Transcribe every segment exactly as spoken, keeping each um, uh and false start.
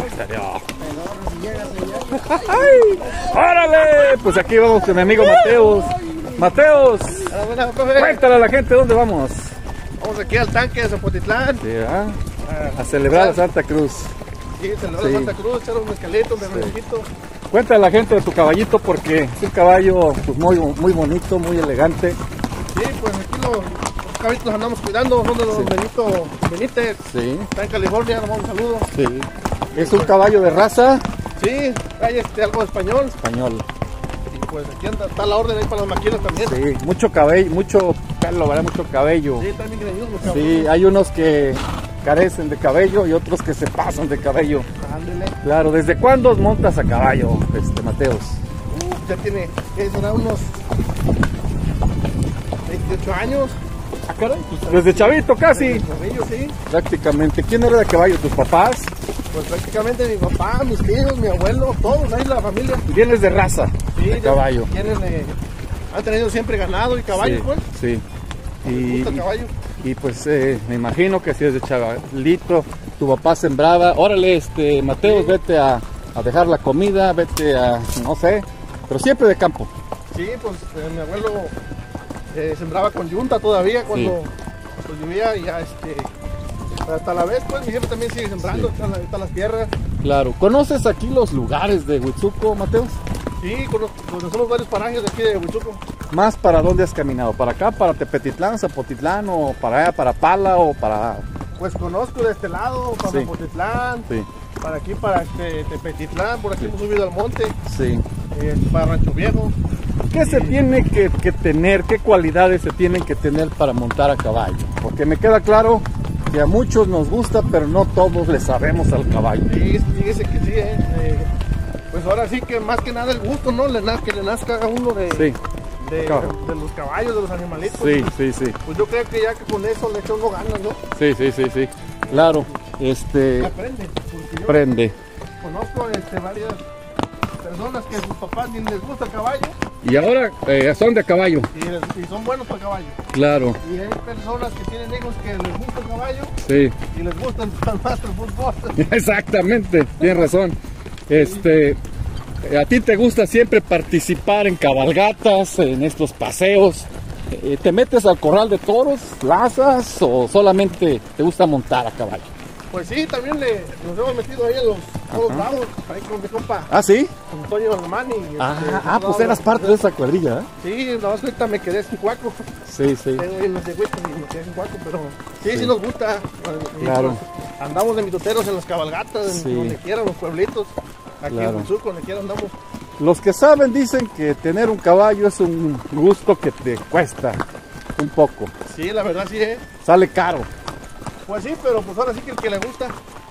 Salió. ¡Órale! Pues aquí vamos con mi amigo Mateos. Mateos, cuéntale a la gente dónde vamos. Vamos aquí al tanque de Zapotitlán. Sí, ¿ah? A celebrar la Santa Cruz. Sí, celebrar sí. la Santa Cruz, echar un mezcalito, un berrinchito. Sí. Cuéntale a la gente de tu caballito porque es un caballo pues, muy, muy bonito, muy elegante. Sí, pues aquí los, los caballitos los andamos cuidando, son de los sí. Benito Benítez. Sí. Está en California, nos mando un saludo. Sí. ¿Es un caballo de raza? Sí, hay este, algo de español. Español. Y pues aquí anda, está la orden ahí para las maquilas también. Sí, mucho cabello, mucho pelo, ¿verdad? Mucho cabello. Sí, también greñudos los caballos. Sí, hay unos que carecen de cabello y otros que se pasan de cabello. Ándele. Claro, ¿desde cuándo montas a caballo, este Mateos? Uh, ya tiene, ¿qué será? Unos veintiocho años. Ah, caray, pues, desde chavito casi. Desde chavillo, sí. Prácticamente. ¿Quién era de caballo? ¿Tus papás? Pues prácticamente mi papá, mis tíos, mi abuelo, todos ahí la familia. ¿Vienes de raza? Sí, de caballo. Tienen, eh, han tenido siempre ganado y caballo, sí, pues. Sí. Y, gusta el caballo. Y, y pues eh, me imagino que si es de chavalito, tu papá sembraba. Órale, este, Mateos, sí. vete a, a dejar la comida, vete a, no sé, pero siempre de campo. Sí, pues eh, mi abuelo eh, sembraba con yunta todavía cuando sí. pues, llovía y ya este. Hasta la vez, pues, mi jefe también sigue sembrando, sí. están, están las tierras. Claro. ¿Conoces aquí los lugares de Huitzuco, Mateos? Sí, conocemos varios parajes de aquí de Huitzuco. ¿Más para dónde has caminado? ¿Para acá, para Tepetitlán, Zapotitlán, o para allá, para Pala, o para...? Pues conozco de este lado, para sí. Zapotitlán, sí. para aquí, para este, Tepetitlán, por aquí sí. hemos subido al monte, sí. eh, para Rancho Viejo. ¿Qué y... se tiene que, que tener, qué cualidades se tienen que tener para montar a caballo? Porque me queda claro que a muchos nos gusta, pero no todos le sabemos al caballo. Sí, fíjese que sí, eh, eh, pues ahora sí que más que nada el gusto, ¿no? Le nazca, que le nazca a uno de, sí. de, de, de los caballos, de los animalitos. Sí, sí, sí. Pues yo creo que ya que con eso le echa uno ganas, ¿no? Sí, sí, sí, sí. Claro, este... Aprende. Yo Prende. Conozco este, varias personas que a sus papás ni les gusta el caballo. Y ahora eh, son de caballo. Y, les, y son buenos para el caballo. Claro. Y hay personas que tienen hijos que les gusta el caballo. Sí. Y les gusta más el fútbol. Exactamente, tienes razón. Este, a ti te gusta siempre participar en cabalgatas, en estos paseos. ¿Te metes al corral de toros, lazas o solamente te gusta montar a caballo? Pues sí, también le, nos hemos metido ahí a los todos lados, ahí con mi compa. ¿Ah, sí? Con Antonio Alemani. Ah, este, ah pues eras parte de esa cuadrilla, ¿eh? Sí, nada más ahorita me quedé sin cuaco. Sí, sí. Tengo ahí los cegüitos y me quedé sin cuaco, pero sí, sí, sí nos gusta. Claro. Pues, andamos de mitoteros en las cabalgatas, sí. en donde quieran, los pueblitos. Aquí claro. en Huitzuco, donde quiera andamos. Los que saben dicen que tener un caballo es un gusto que te cuesta un poco. Sí, la verdad sí, ¿eh? Sale caro. Pues sí, pero pues ahora sí que el que le gusta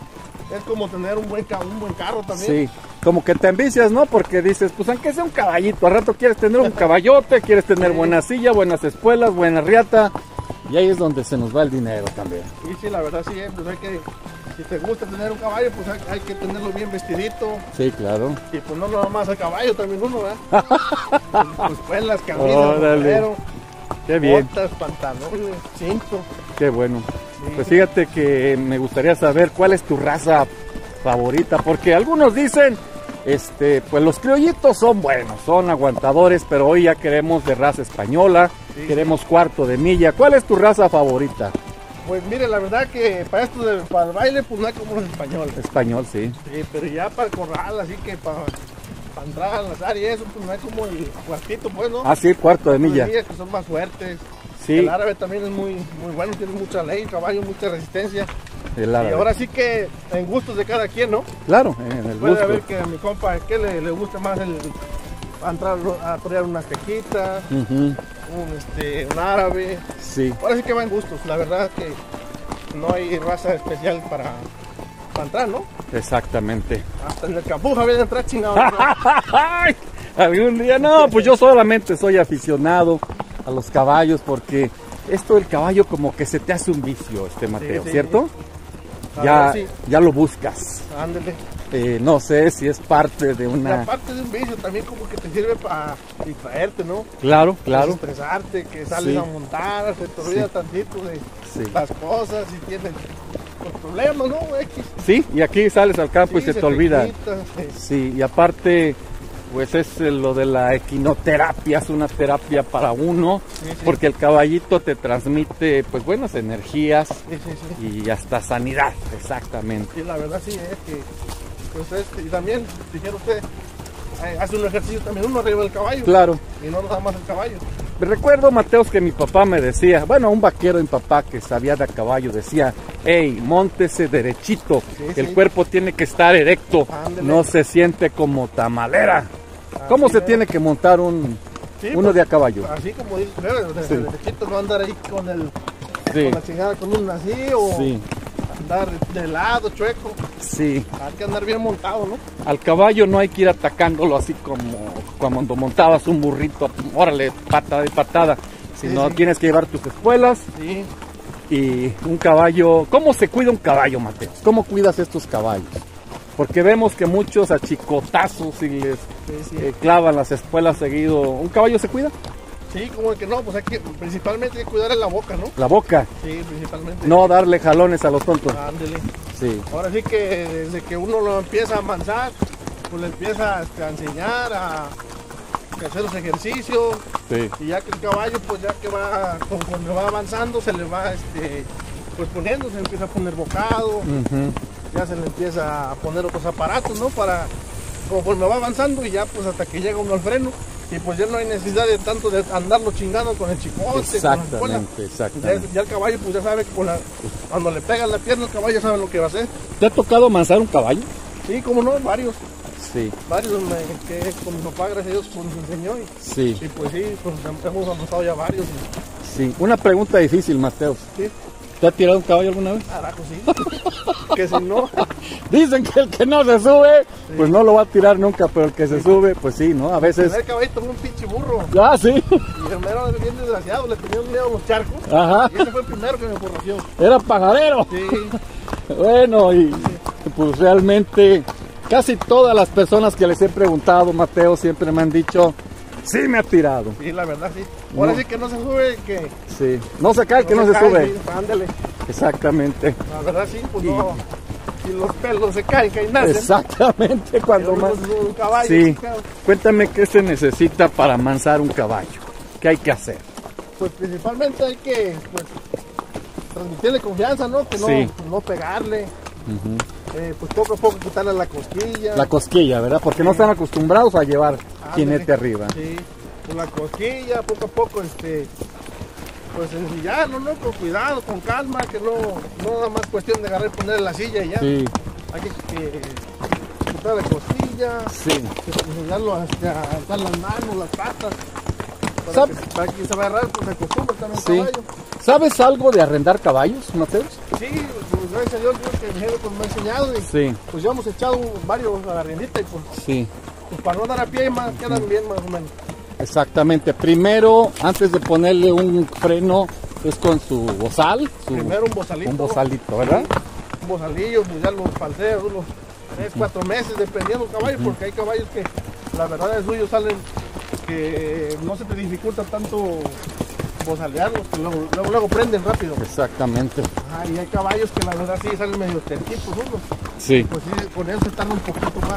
es como tener un buen, un buen carro también. Sí, como que te envicias, ¿no? Porque dices, pues aunque sea un caballito, al rato quieres tener un caballote, quieres tener sí. buena silla, buenas espuelas, buena riata, y ahí es donde se nos va el dinero también. Sí, sí, la verdad sí, ¿eh? Pues hay que, si te gusta tener un caballo, pues hay, hay que tenerlo bien vestidito. Sí, claro. Y pues no nada más al caballo, también uno, ¿verdad? Pues espuelas, camisas, sombrero, qué bien. Botas, pantalones, cinto. Qué bueno. Sí. Pues fíjate que me gustaría saber cuál es tu raza favorita, porque algunos dicen, este, pues los criollitos son buenos, son aguantadores, pero hoy ya queremos de raza española, sí. queremos cuarto de milla. ¿Cuál es tu raza favorita? Pues mire, la verdad que para esto, de, para el baile, pues no hay como los españoles. Español, sí. Sí, pero ya para el corral, así que para, para entrar al azar y eso, pues no hay como el cuartito, pues, ¿no? Ah, sí, cuarto de milla. De millas que son más fuertes. Sí. El árabe también es muy, muy bueno, tiene mucha ley, caballo, mucha resistencia. El árabe. Y ahora sí que en gustos de cada quien, ¿no? Claro, en el Puede gusto. ver que a mi compa, que le, le gusta más el, a entrar a torear unas tequitas, uh -huh. un, este, un árabe. Sí. Ahora sí que va en gustos, la verdad que no hay raza especial para, para entrar, ¿no? Exactamente. Hasta en el campuja viene a entrar chingado. Algún día, no, pues yo solamente soy aficionado a los caballos porque esto del caballo como que se te hace un vicio, este Mateo, sí, sí, ¿cierto? Sí. Ya, sí. ya lo buscas. Ándale. Eh, no sé si es parte de una... La parte de un vicio también como que te sirve para distraerte, ¿no? Claro, claro. Estresarte, que sales sí. a montar, se te olvida sí. tantito de sí. las cosas y tienes problemas, ¿no? X. Sí, y aquí sales al campo Sí, y se, se te olvida. quita, sí. Sí, y aparte, pues es eh, lo de la equinoterapia, es una terapia para uno, Sí, sí. porque el caballito te transmite, pues, buenas energías Sí, sí, sí. y hasta sanidad, exactamente. Sí, la verdad sí es que, pues este, y también, dijera usted, eh, hace un ejercicio también uno arriba del caballo. Claro. Y no nada más el caballo. Recuerdo, Mateos, que mi papá me decía, bueno, un vaquero de mi papá que sabía de a caballo decía, hey, móntese derechito, Sí, el sí. cuerpo tiene que estar erecto, Ándele. no se siente como tamalera. ¿Cómo Así se es. tiene que montar un Sí, uno pues, de a caballo? Así como dice, pero de, Sí. de derechito, no andar ahí con el Sí, con la chingada con un así o sí, andar de lado, chueco. sí. Hay que andar bien montado, ¿no? Al caballo no hay que ir atacándolo así como cuando montabas un burrito, órale, patada y patada. Sino sí. tienes que llevar tus espuelas Sí. y un caballo. ¿Cómo se cuida un caballo, Mateos? ¿Cómo cuidas estos caballos? Porque vemos que muchos a chicotazos y les Sí, sí. eh, clavan las espuelas seguido. ¿Un caballo se cuida? Sí, como que no, pues hay que, principalmente hay que cuidar en la boca, ¿no? La boca, Sí, principalmente. no darle jalones a los tontos. Ándele. Sí, Ahora sí que desde que uno lo empieza a amansar, pues le empieza este, a enseñar a, a hacer los ejercicios. sí. Y ya que el caballo, pues ya que va, conforme va avanzando, se le va este, pues poniendo, se empieza a poner bocado, Ujú. ya se le empieza a poner otros aparatos, ¿no? Para, conforme va avanzando y ya pues hasta que llega uno al freno. Y pues ya no hay necesidad de tanto de andarlo chingando con el chicote, con la espuela. Exactamente, Ya, exactamente. ya el caballo pues ya sabe que con la- cuando le pegan la pierna el caballo ya sabe lo que va a hacer. ¿Te ha tocado amansar un caballo? Sí, como no, varios, Sí, varios me- que con mi papá, gracias a Dios, pues, nos enseñó y, sí, y pues sí, pues hemos avanzado ya varios. Y, sí. Una pregunta difícil, Mateos. sí, ¿Te ha tirado un caballo alguna vez? carajo, sí. Que si no, Dicen que el que no se sube, pues no lo va a tirar nunca, pero el que se sube, pues sí, ¿no? A el veces... primer caballito fue un pinche burro. Ah, sí. Y el mero bien desgraciado, le tenía miedo a los charcos. Ajá. Y ese fue el primero que me porració. Era pajarero. Sí, Bueno, y pues realmente casi todas las personas que les he preguntado, Mateo, siempre me han dicho, sí me ha tirado. sí, la verdad, sí. Ahora No. sí que no se sube, que Sí. No se cae, que no se cae, sube. sí, ándale. Exactamente. La verdad, sí, pues Y- no. Si los pelos se caen, caen nacen. Exactamente, cuando Pero más... no se sube un caballo. Sí. claro. Cuéntame qué se necesita para amansar un caballo. ¿Qué hay que hacer? Pues principalmente hay que pues, transmitirle confianza, ¿no? Que no, Sí. no pegarle. Eh, pues poco a poco quitarle la cosquilla. La cosquilla, ¿verdad? Porque no están acostumbrados a llevar Ándale. jinete arriba. Sí, con la cosquilla, poco a poco, este, pues ensillarlo, ¿no? Con cuidado, con calma, que no, no nada más cuestión de agarrar y ponerle la silla y ya. Sí, Hay que, que quitar la cosquilla, sí. enseñarlo a, este, a alzar las manos, las patas. Para ¿Sab- que, para que se va a agarrar, pues se acostumbra también el Sí. caballo. ¿Sabes algo de arrendar caballos, Mateos? Sí, pues gracias a Dios, creo que mi jefe pues, me ha enseñado y Sí, pues ya hemos echado varios a la riendita y pues, sí. pues, para no dar a pie más, quedan bien más o menos. Exactamente. Primero, antes de ponerle un freno, es con su bozal. Su, Primero un bozalito. un bozalito, ¿verdad? Un bozalillo, pues ya los falseos, unos tres, cuatro meses, dependiendo del caballo, porque hay caballos que la verdad es suyo salen que no se te dificulta tanto bozalearlos, que luego, luego, luego prenden rápido. Exactamente. Ah, y hay caballos que la verdad sí salen medio terquitos unos, Sí, pues sí, con eso se tarda un poquito más.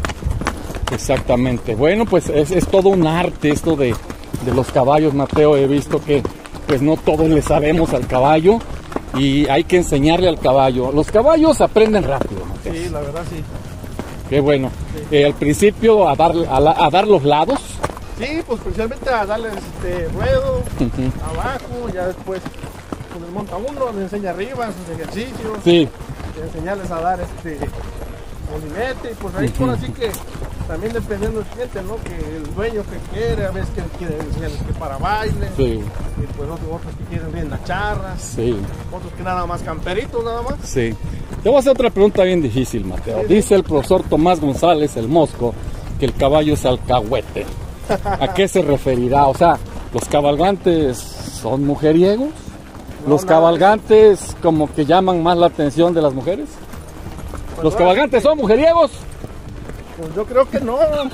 exactamente. Bueno, pues es, es todo un arte esto de, de los caballos, Mateo. He visto que pues no todos le sabemos al caballo y hay que enseñarle al caballo. Los caballos aprenden rápido, Mateo. Sí, la verdad sí. Qué bueno. Eh, al principio a dar, a, la- a dar los lados. Sí, pues principalmente a darles este ruedo, Ujú. abajo, ya después con el monta uno, les enseña arriba sus ejercicios, Sí, enseñarles a dar este molinete, y pues ahí por así que también dependiendo del cliente, ¿no? Que el dueño que quiere, a veces que quiere enseñarles que para baile, sí, y pues otros, otros que quieren bien las charras, sí, otros que nada más camperitos, nada más. sí. Te voy a hacer otra pregunta bien difícil, Mateo. Dice el profesor Tomás González, el Mosco, que el caballo es alcahuete. ¿A qué se referirá? O sea, ¿los cabalgantes son mujeriegos? No, ¿Los nada. cabalgantes como que llaman más la atención de las mujeres? Pues ¿Los ahora cabalgantes son mujeriegos? Pues yo creo que no.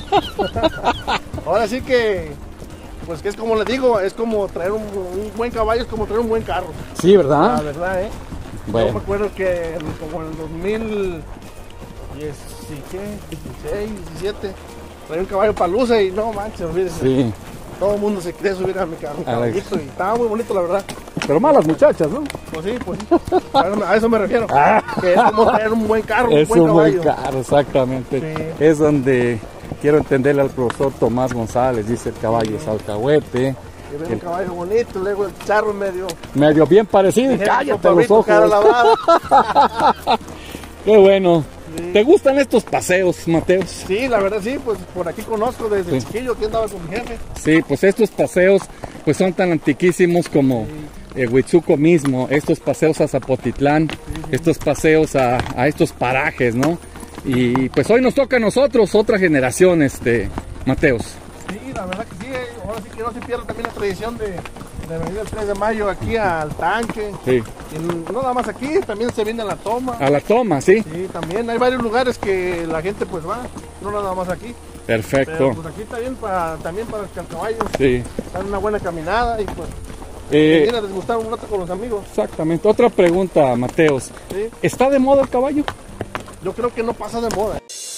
Ahora sí que, pues que es como les digo, es como traer un, un buen caballo, es como traer un buen carro. Sí, La ¿verdad? verdad, ¿eh? Bueno. Yo me acuerdo que como en el dos mil dieciséis, diecisiete, traía un caballo palusa y no manches, olvídese. Sí. Todo el mundo se quería subir a mi, a mi caballito y estaba muy bonito, la verdad. Pero malas muchachas, ¿no? Pues sí, pues sí. A eso, a eso me refiero. Ah. Que es como tener un buen carro, un Es buen un buen caballo. carro, exactamente. Sí. Es donde quiero entenderle al profesor Tomás González, dice el caballo es alcahuete. Que ven un caballo bonito, luego el charro medio. Medio bien parecido, y cállate los ojos. Cara lavada. Qué bueno. Sí. ¿Te gustan estos paseos, Mateos? Sí, la verdad sí, pues por aquí conozco desde Sí. chiquillo, aquí andaba con mi jefe. Sí, pues estos paseos pues son tan antiquísimos como eh, Huitzuco mismo, estos paseos a Zapotitlán, Sí, sí. estos paseos a, a estos parajes, ¿no? Y pues hoy nos toca a nosotros, otra generación, este, Mateos. Sí, la verdad que sí, eh, ahora sí que no se pierda también la tradición de, de venir el tres de mayo aquí al tanque. Sí, Y no nada más aquí, también se viene a la toma. a la toma, sí, Sí, también hay varios lugares que la gente pues va, no nada más aquí. Pero perfecto. pues aquí está bien para, también para que el caballo Sí. dar una buena caminada y pues Eh, venir a desgustar un rato con los amigos. exactamente. Otra pregunta, Mateos. ¿Sí? ¿Está de moda el caballo? Yo creo que no pasa de moda.